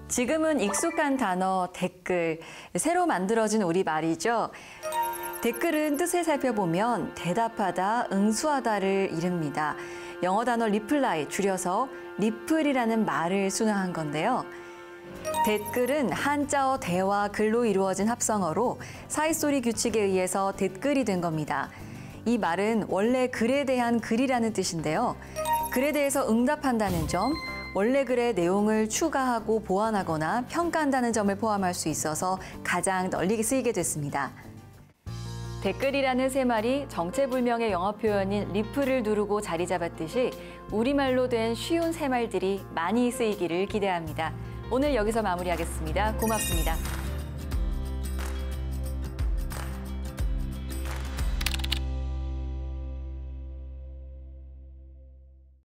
지금은 익숙한 단어 댓글, 새로 만들어진 우리말이죠. 댓글은 뜻을 살펴보면 대답하다, 응수하다를 이릅니다. 영어 단어 리플라이, 줄여서 리플이라는 말을 순화한 건데요. 댓글은 한자어 대와 글로 이루어진 합성어로 사이소리 규칙에 의해서 댓글이 된 겁니다. 이 말은 원래 글에 대한 글이라는 뜻인데요. 글에 대해서 응답한다는 점, 원래 글의 내용을 추가하고 보완하거나 평가한다는 점을 포함할 수 있어서 가장 널리 쓰이게 됐습니다. 댓글이라는 세 말이 정체불명의 영어 표현인 리플을 누르고 자리 잡았듯이 우리말로 된 쉬운 세 말들이 많이 쓰이기를 기대합니다. 오늘 여기서 마무리하겠습니다. 고맙습니다.